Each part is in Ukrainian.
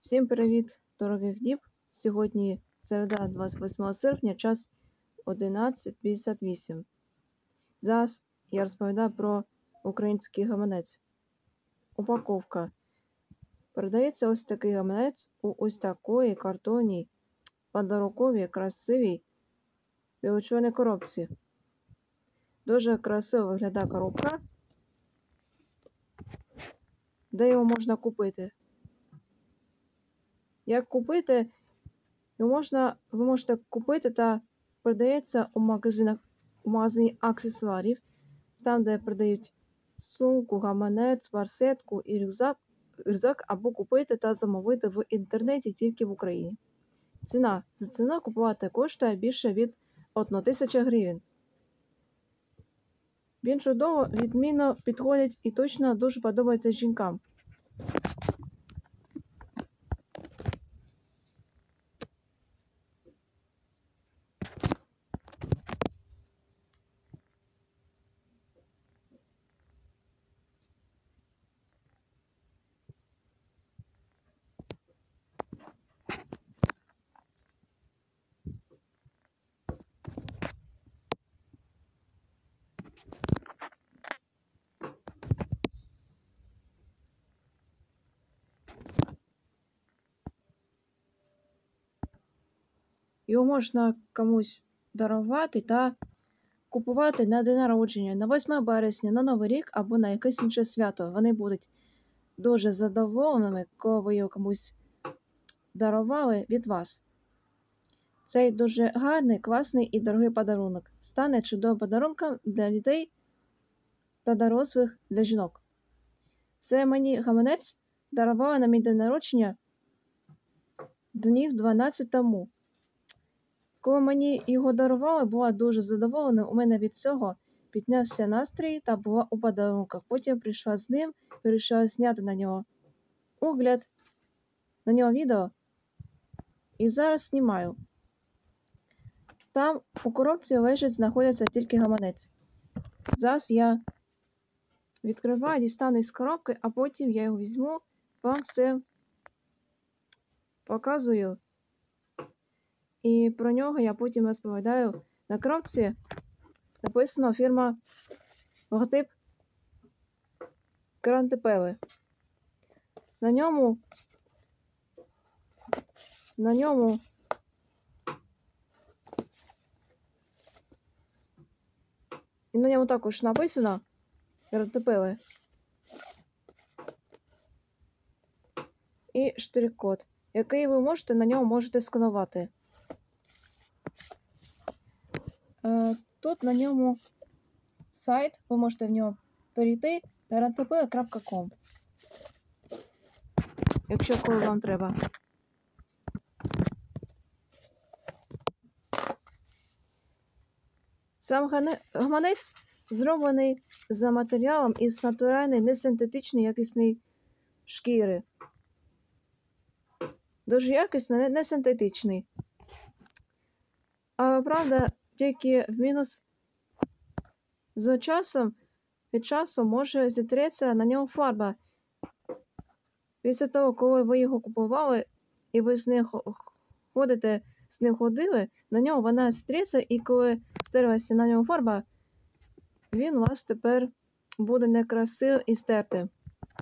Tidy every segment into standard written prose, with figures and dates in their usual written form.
Всім привіт, дорогих діб! Сьогодні середа, 28 серпня, час 11:58. Зараз я розповідаю про український гаманець. Упаковка. Продається ось такий гаманець у ось такої картонній, подарунковій, красивій білочорній коробці. Дуже красиво виглядає коробка. Де його можна купити? Як купити? Ви можете купити та продається у магазині аксесуарів, там, де продають сумку, гаманець, барсетку і рюкзак, або купити та замовити в інтернеті тільки в Україні. Ціна. За ціну купувати коштує більше від 1000 гривень. Він чудово, відмінно підходить і точно дуже подобається жінкам. Його можна комусь дарувати та купувати на день народження, на 8 березня, на Новий рік або на якесь інше свято. Вони будуть дуже задоволеними, коли ви його комусь дарували від вас. Цей дуже гарний, класний і дорогий подарунок стане чудовим подарунком для дітей та дорослих для жінок. Це мені гаманець дарували на мій день народження днів 12 тому. Коли мені його дарували, була дуже задоволена. У мене від цього піднявся настрій та була у подарунках. Потім прийшла з ним, вирішила зняти на нього огляд, на нього відео. І зараз знімаю. Там у коробці знаходиться тільки гаманець. Зараз я відкриваю, дістану із коробки, а потім я його візьму, вам все показую. І про нього я потім розповідаю. На коробці написано фірма, логотип Крантепели. На ньому також написано Крантепели і штрих-код, який ви можете на ньому можете сканувати. Тут на ньому сайт, ви можете в нього перейти grantepele.com, якщо коли вам треба. Сам гаманець зроблений за матеріалом із натуральної, несинтетичної, якісної шкіри. Дуже якісний, не синтетичний. Але, правда, тільки в мінус від часу може зітреться на ньому фарба. Після того, коли ви його купували і ви з ним ходили, на ньому вона зітреться, і коли стерлася на ньому фарба, він у вас тепер буде некрасивий і стертий.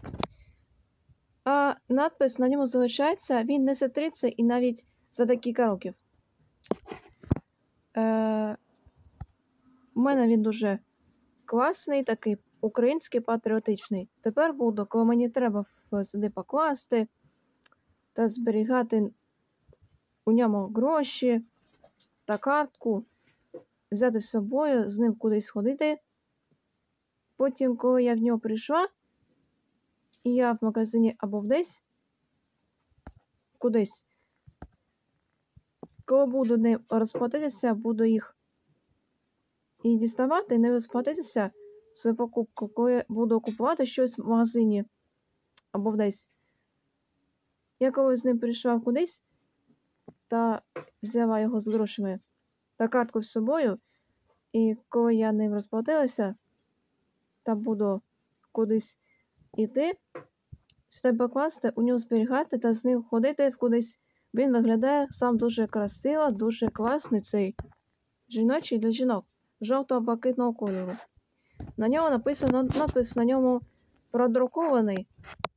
А надпис на ньому залишається, він не зітреться і навіть за декілька років. У мене він дуже класний, такий український, патріотичний. Тепер буду, коли мені треба сюди покласти та зберігати у ньому гроші та картку, взяти з собою, з ним кудись ходити. Потім, коли я в нього прийшла, і я в магазині або кудись, коли буду ним розплатитися, буду їх і діставати, і не розплатитися свою покупку, коли буду купувати щось в магазині або десь. Я коли з ним прийшла кудись та взяла його з грошами та картку з собою, і коли я ним розплатилася та буду кудись іти, сюди покласти, у нього зберігати та з ним ходити кудись. Він виглядає сам дуже красиво, дуже класний цей жіночий для жінок жовто-блакитного кольору. На ньому написано надпис, на ньому продрукований.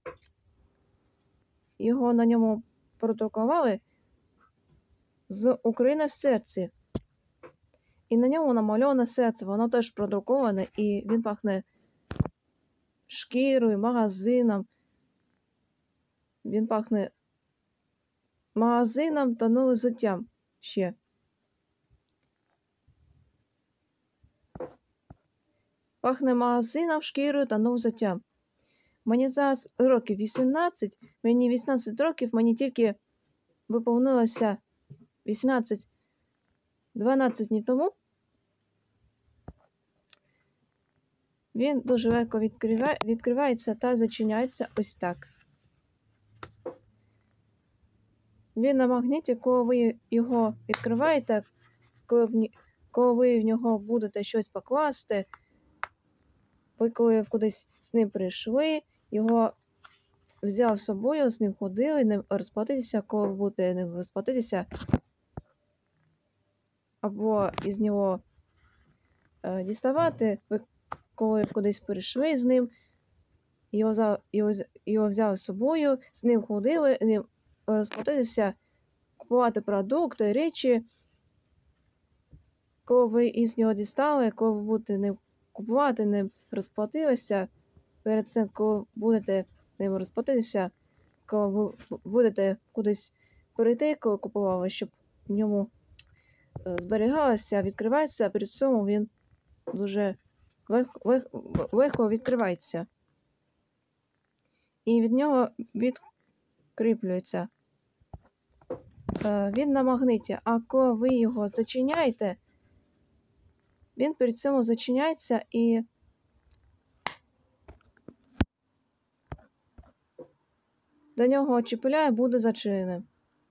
Його на ньому продрукували з України в серці. І на ньому намальоване серце, воно теж продруковане, і він пахне шкірою, магазином. Він пахне магазином та новим взуттям ще. Пахне магазином, шкірою та новим взуттям. Мені зараз років 18, мені 18 років, мені тільки виповнилося 12 днів тому. Він дуже легко відкривається та зачиняється ось так. Він на магніті, коли ви його відкриваєте, коли ви в нього будете щось покласти, ви коли кудись з ним прийшли, його взяв з собою, з ним ходили, ним розплатитися, коли ви будете ним розплатитися, або із нього діставати, ви коли кудись прийшли з ним, його взяли з собою, з ним ходили, ним розплатитися, купувати продукти, речі. Коли ви із нього дістали, коли ви будете ним купувати, ним розплатилися, перед цим, коли будете ним розплатитися, коли ви будете кудись перейти, коли купували, щоб в ньому зберігалося, відкривається, при цьому він дуже легко відкривається. І від нього відкріплюється. Він на магниті, а коли ви його зачиняєте, він при цьому зачиняється і до нього чіпляє, буде зачинений.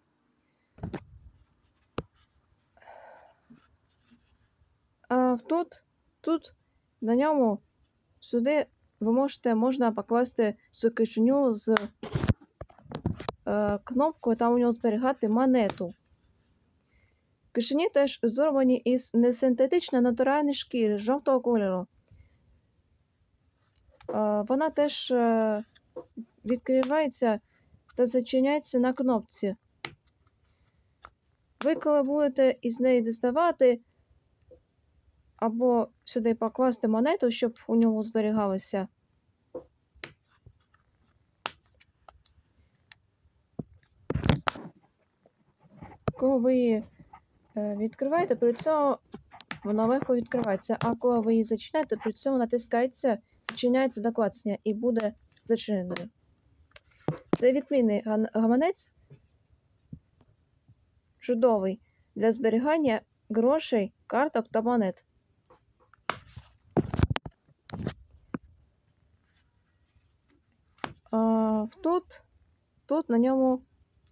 А тут на ньому сюди можна покласти цю кишеню з кнопкою, там у нього зберігати монету. Кишені теж зроблені із несинтетичної натуральної шкіри жовтого кольору. Вона теж відкривається та зачиняється на кнопці. Ви коли будете із неї діставати, або сюди покласти монету, щоб у ньому зберігалося. Коли ви її відкриваєте, при цьому вона легко відкривається, а коли ви її зачиняєте, при цьому натискається, зачиняється до клацання і буде зачиненою. Це відмінний гаманець, чудовий для зберігання грошей, карток та монет. Тут на ньому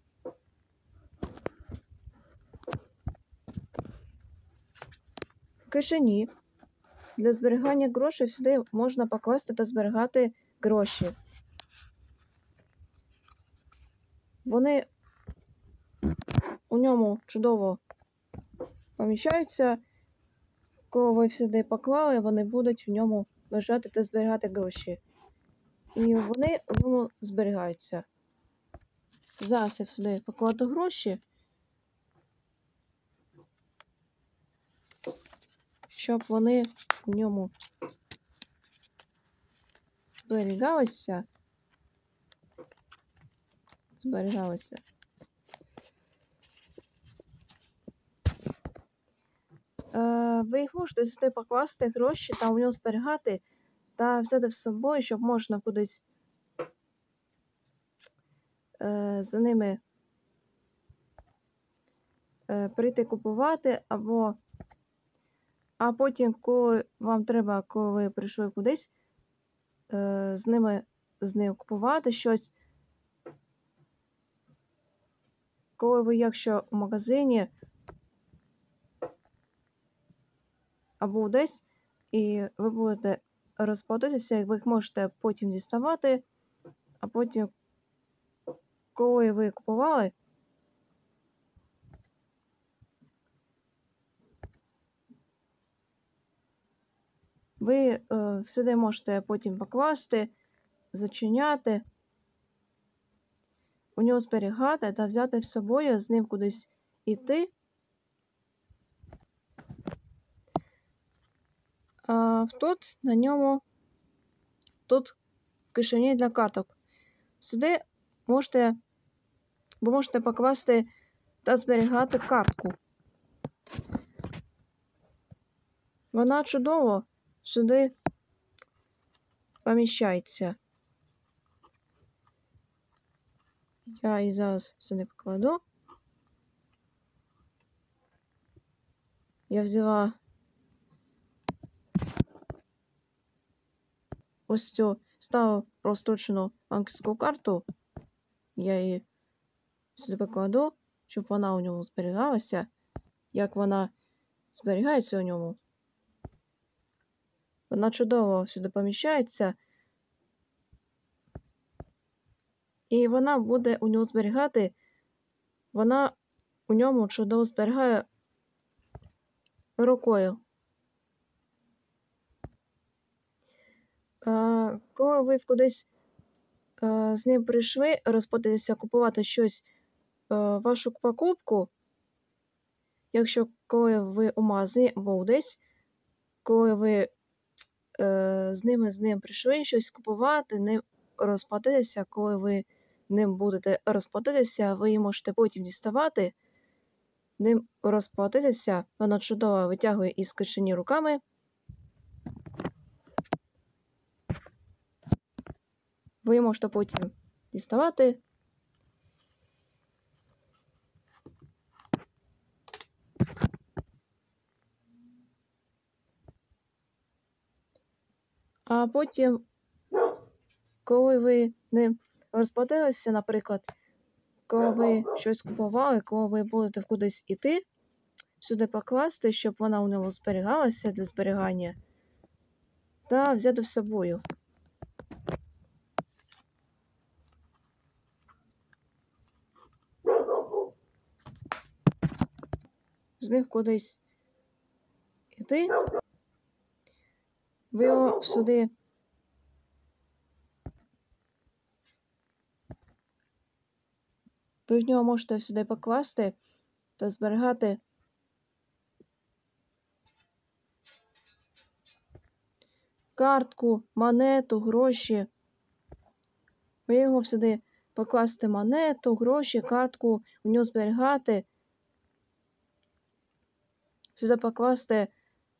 в кишені для зберігання грошей сюди можна покласти та зберігати гроші. Вони у ньому чудово поміщаються. Коли ви сюди поклали, вони будуть в ньому лежати та зберігати гроші. І вони у ньому зберігаються. Зараз я сюди покладу гроші, щоб вони в ньому зберігалися. Ви їх можете сюди покласти гроші та у нього зберігати та взяти з собою, щоб можна кудись за ними прийти купувати, а потім, коли вам треба, коли ви прийшли кудись, з ним купувати щось. Коли ви, якщо у магазині або десь, і ви будете розплатитися, і ви їх можете потім діставати, а потім, коли ви купували, ви сюди можете потім покласти, зачиняти, у нього зберігати та взяти з собою, з ним кудись іти. Тут на ньому кишені для карток. Сюди ви можете покласти та зберігати картку. Вона чудово сюди поміщається. Я її зараз сюди покладу. Я взяла ось цю стару прострочену банківську карту. Я її сюди покладу, щоб вона у ньому зберігалася. Як вона зберігається у ньому. Вона чудово сюди поміщається. І вона буде у ньому зберігати. Вона у ньому чудово зберігає рукою. Коли ви кудись з ним прийшли, розподілитися купувати щось, вашу покупку, якщо коли ви у магазині або десь, коли ви з ним прийшли щось купувати, ним розплатитися, коли ви ним будете розплатитися, ви її можете потім діставати, ним розплатитися, вона чудово витягує із кишені руками. Ви можете потім діставати. А потім, коли ви ним розплатилися, наприклад, коли ви щось купували, коли ви будете кудись іти, сюди покласти, щоб вона у ньому зберігалася для зберігання, та взяти з собою. З ним кудись іти, ви його сюди ви в нього можете сюди покласти та зберігати картку, монету, гроші. Ви його сюди покласти монету, гроші, картку, у нього зберігати. Сюди покласти,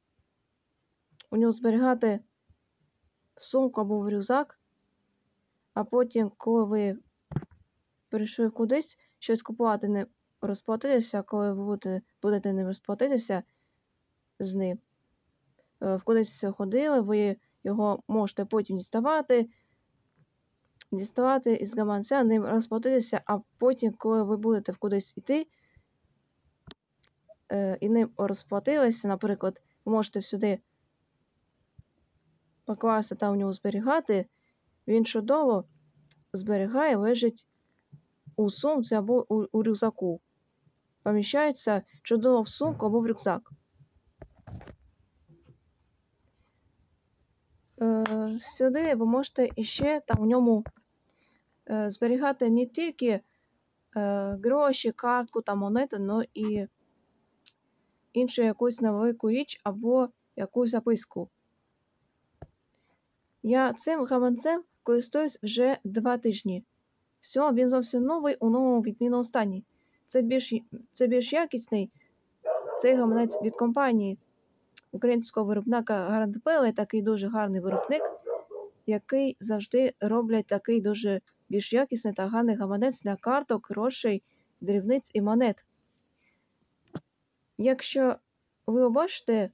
у нього зберігати в сумку або в рюкзак. А потім, коли ви прийшли кудись, щось купувати, не розплатитися, коли ви будете не розплатитися з ним, кудись ходили, ви його можете потім діставати із гаманця, ним розплатитися, а потім, коли ви будете кудись йти, і ним розплатилися, наприклад, ви можете сюди покласти та у нього зберігати, він чудово зберігає, лежить у сумці або у рюкзаку. Поміщається чудово в сумку або в рюкзак. Сюди ви можете іще там в ньому зберігати не тільки гроші, картку та монети, але і іншу якусь невелику річ або якусь записку. Я цим гаманцем користуюсь вже 2 тижні. Все, він зовсім новий, у новому відмінному стані. Це більш якісний цей гаманець від компанії українського виробника Гарантпеле, такий дуже гарний виробник, який завжди роблять такий дуже більш якісний та гарний гаманець для карток, грошей, дрібниць і монет. Якщо ви бачите,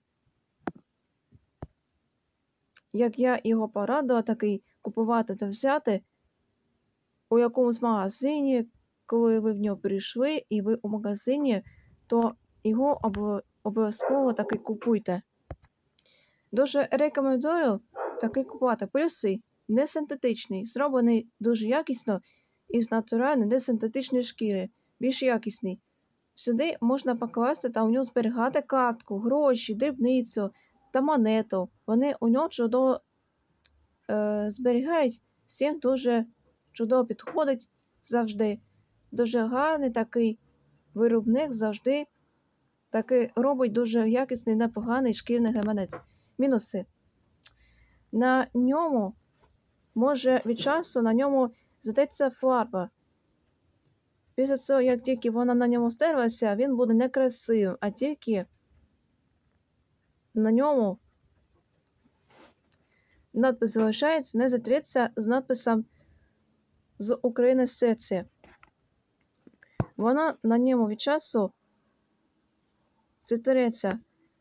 як я його порадила такий купувати та взяти у якомусь магазині, коли ви в нього прийшли і ви у магазині, то його обов'язково такий купуйте. Дуже рекомендую такий купувати. Плюси: не синтетичний, зроблений дуже якісно із натуральної, не синтетичної шкіри, більш якісний. Сюди можна покласти та у нього зберігати картку, гроші, дрібницю та монету. Вони у нього чудово зберігають, всім дуже чудово підходить завжди. Дуже гарний такий виробник завжди такий робить дуже якісний, непоганий шкірний гаманець. Мінуси. На ньому може від часу на ньому затеться фарба. Після цього, як тільки вона на ньому стерлася, він буде некрасивим, а тільки на ньому надпис залишається, не затреться з надписом з України серці. Вона на ньому від часу затреться.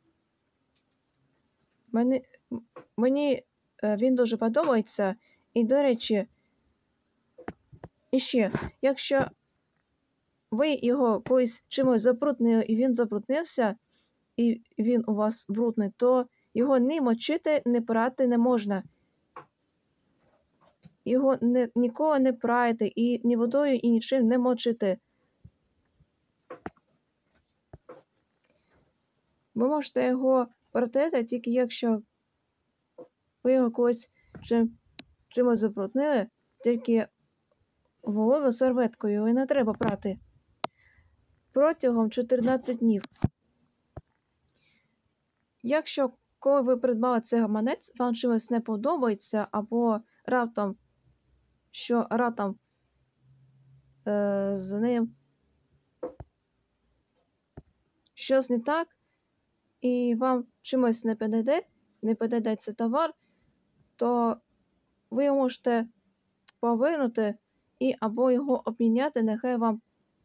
Мені він дуже подобається. І, до речі, іще, якщо ви його колись чимось забруднили, і він забруднився, і він у вас брудний, то його ні мочити, ні прати не можна. Його ніколи не прайте, і ні водою, і нічим не мочити. Ви можете його протерти, тільки якщо ви його колись чимось забруднили, тільки вологою серветкою, і не треба прати. Протягом 14 днів. Якщо коли ви придбали цей гаманець, вам чимось не подобається, або раптом з ним щось не так, і вам чимось не підійде цей товар, то ви можете повернути і або його обміняти, нехай вам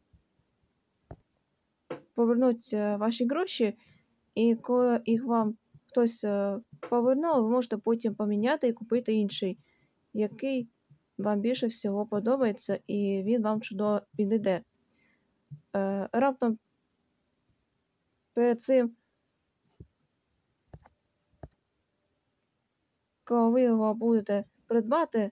повернуть ваші гроші, і коли їх вам хтось повернув, ви можете потім поміняти і купити інший, який вам більше всього подобається, і він вам чудово підійде. Раптом перед цим, коли ви його будете придбати,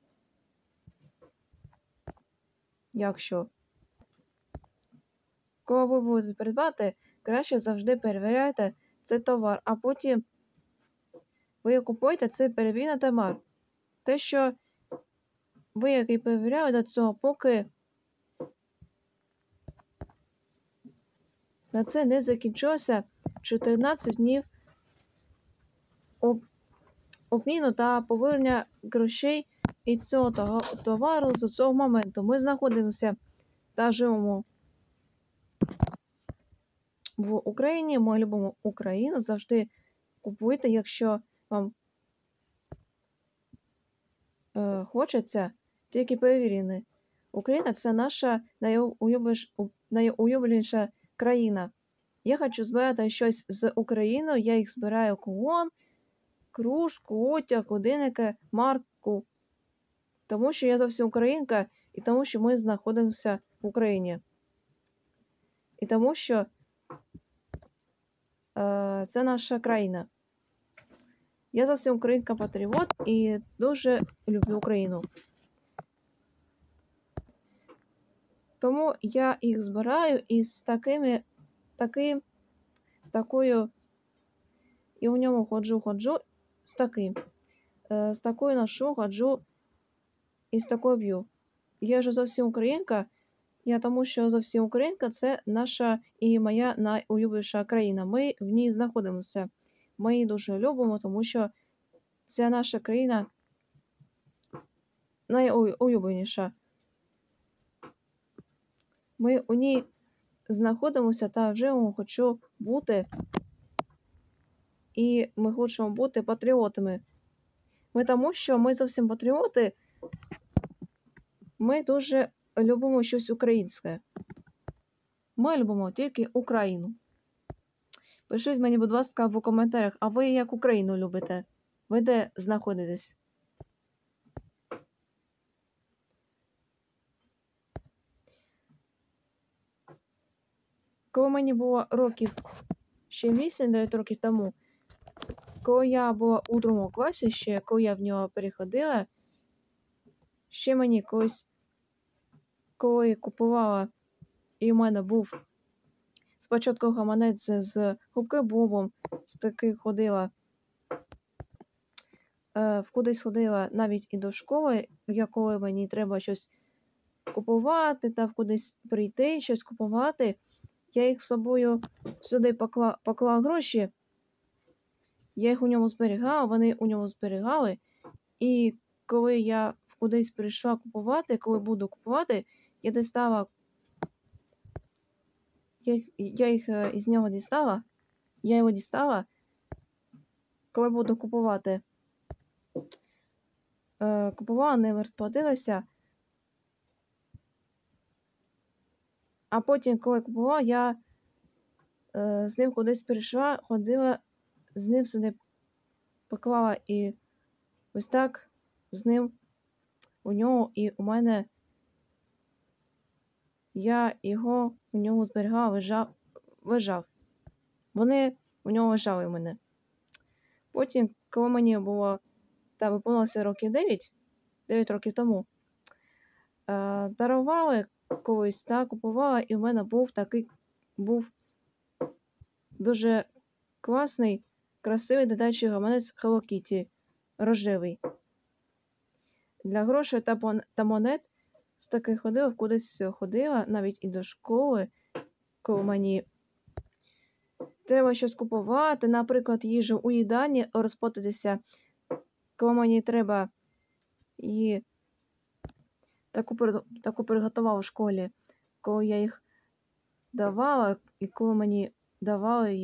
коли ви будете придбати, краще завжди перевіряйте цей товар, а потім ви купуєте цей перевірений товар. Те, що ви, який перевіряли до цього, поки на це не закінчилося 14 днів обміну та повернення грошей і цього товару з цього моменту. Ми знаходимося та живемо в Україні, ми любимо Україну, завжди купуйте, якщо вам хочеться, тільки перевірені. Україна – це наша найулюбленіша країна. Я хочу збирати щось з Україною, я їх збираю кулон, кружку, одяг, годинники, марку. Тому що я зовсім українка, і тому що ми знаходимося в Україні. І тому що це наша країна. Я зовсім українка-патріот і дуже люблю Україну. Тому я їх збираю і з такою, і в ньому ходжу, з такою ношу, ходжу і з такою б'ю. Я ж зовсім українка, тому що зовсім українка – це наша і моя найулюбленіша країна. Ми в ній знаходимося. Ми її дуже любимо, тому що ця наша країна найулюбленіша. Ми у ній знаходимося та живемо, хочу бути. І ми хочемо бути патріотами. Тому що ми зовсім патріоти, ми дуже любимо щось українське. Ми любимо тільки Україну. Пишіть мені, будь ласка, в коментарях, а ви як Україну любите? Ви де знаходитесь? Коли мені було ще 8-9 років тому, коли я була у 2 класі, коли я в нього переходила, ще мені колись коли купувала, і в мене був спочатку гаманець з губки Бобом, з таких ходила, кудись ходила навіть і до школи, коли мені треба щось купувати, та кудись прийти, щось купувати. Я їх з собою сюди поклала гроші, я їх у ньому зберігала, вони у ньому зберігали. І коли я кудись прийшла купувати, коли буду купувати, я дістала, я їх із нього дістала, я його дістала, коли буду купувати. Купувала, ними розплатилася. А потім, коли купувала, я з ним кудись прийшла, ходила, з ним сюди поклала і ось так з ним у нього і у мене. Я його у нього зберігала, лежав. Вони у нього лежали у мене. Потім, коли мені було, виповнилося років 9 років тому, дарували колись, купувала, і в мене був дуже класний, красивий дитячий гаманець Hello Kitty, рожевий. Для грошей та монет з таких кудись ходила, навіть і до школи, коли мені треба щось купувати, наприклад, їжу у їдальні, розплатитися, коли мені треба її таку приготувала в школі, коли я їх давала, і коли мені давали,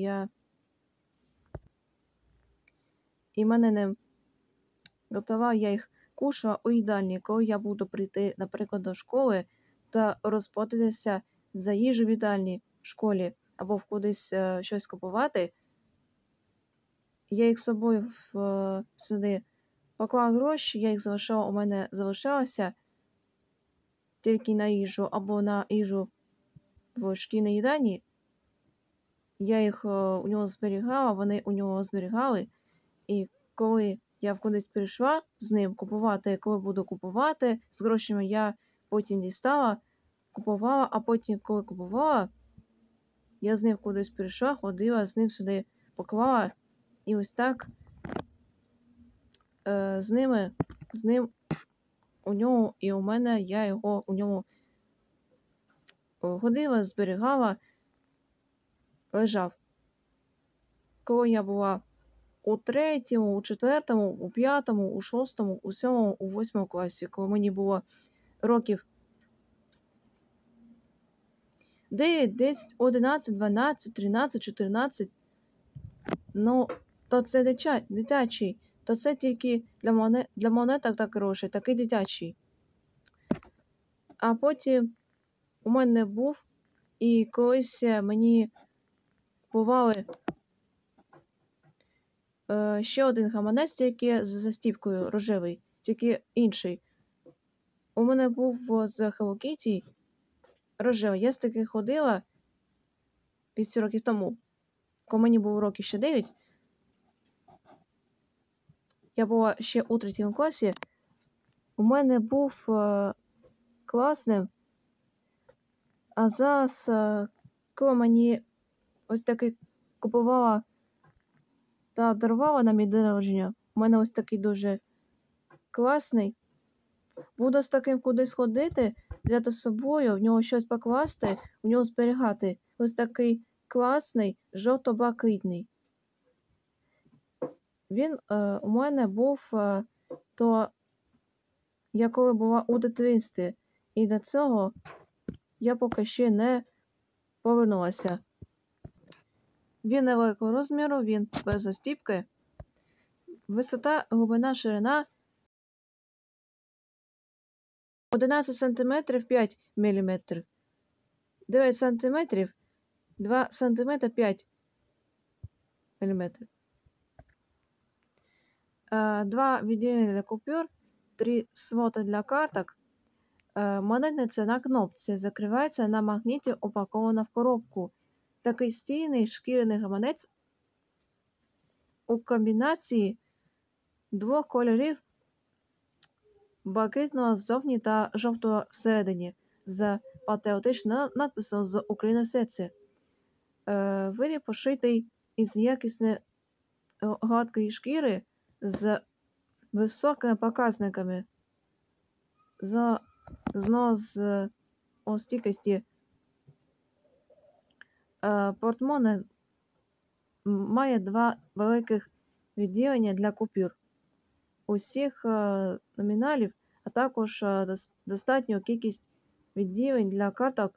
і мене не готував, я їх кушала у їдальні, коли я буду прийти, наприклад, до школи та розплатитися за їжу в їдальні в школі або кудись щось купувати. Я їх з собою сюди поклала гроші, я їх залишала, у мене залишалося тільки на їжу або на їжу в шкільній їдальні. Я їх у нього зберігала, вони у нього зберігали. І коли я кудись прийшла з ним купувати, коли буду купувати, з грошима я потім дістала, купувала, а потім, коли купувала, я з ним кудись прийшла, ходила, з ним сюди поклала. І ось так з ним у нього і у мене, я його у ньому ходила, зберігала, лежав. Коли я була у 3-му, у 4-му, у 5-му, у 6-му, у 7-му, у 8-му класі, коли мені було років 9, 10, 11, 12, 13, 14. Ну, то це дитячий. То це тільки для монеток та грошей, такий дитячий. А потім у мене був, і колись мені купували ще один гаманець, тільки з застіпкою рожевий, тільки інший. У мене був з Hello Kitty рожевий. Я з таких ходила 5 років тому. Коли мені було років ще 9, я була ще у 3 класі, у мене був класним. А зараз, коли мені ось такий купувала та дарувала на мій день народження, у мене ось такий дуже класний. Буду з таким кудись ходити, взяти з собою, в нього щось покласти, в нього зберігати. Ось такий класний, жовто-блакитний. Він у мене був, я коли була у дитинстві. І до цього я поки ще не повернулася. Він невеликого розміру, він без застіпки. Висота, глибина, ширина 11 см 5 мм. 9 см 2 см 5 мм. 2 відділення для купюр, 3 слоти для карток. Монетниця на кнопці закривається на магніті, упакована в коробку. Такий стійний шкіряний гаманець у комбінації 2 кольорів блакитного ззовні та жовтого всередині. з патріотичним надписом з України в серці. Виріб пошитий із якісної гладкої шкіри з високими показниками з стійкості. Портмоне має 2 великих відділення для купюр усіх номіналів, а також достатню кількість відділень для карток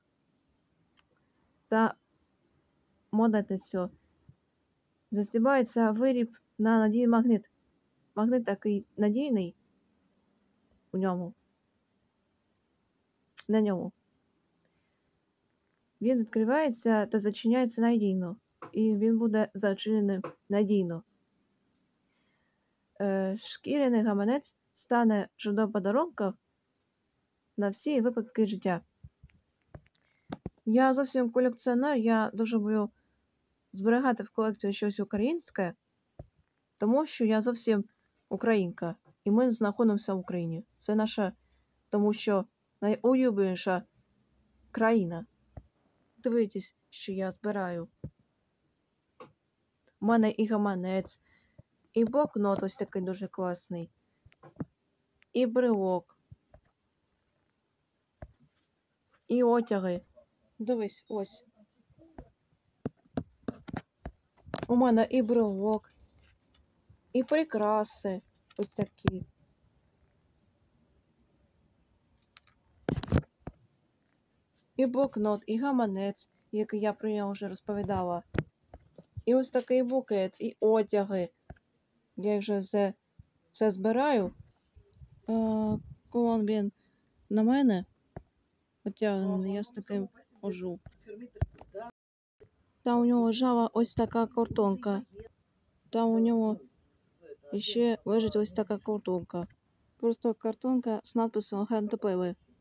та монетницю. Застібається виріб на надійний магніт. Магніт такий надійний у ньому. На ньому. Він відкривається та зачиняється надійно. І він буде зачинений надійно. Шкіряний гаманець стане чудовим подарунком на всі випадки життя. Я зовсім колекціонер, я дуже люблю зберігати в колекцію щось українське, тому що я зовсім українка, і ми знаходимося в Україні. Це наша, тому що найулюбленіша країна. Дивіться, що я збираю. У мене і гаманець, і блокнот ось такий дуже класний, і брелок, і одяги. Дивись, ось. У мене і брелок, і прикраси ось такі. І блокнот, і гаманець, який я про нього вже розповідала. І ось такий букет, і одяги. Я вже все збираю. Коли він на мене потягнений, я з таким хожу. Там у нього лежала ось така картонка. Там у нього ще лежить ось така картонка. Просто картонка з надписом «Гентопили».